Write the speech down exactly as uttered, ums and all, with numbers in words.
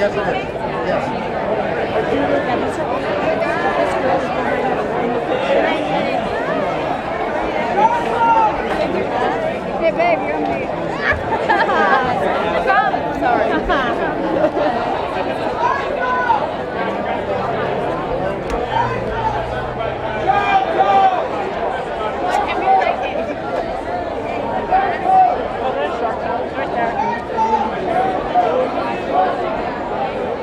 Yes, it is. Yes. Hey, babe, you're on me. Sorry.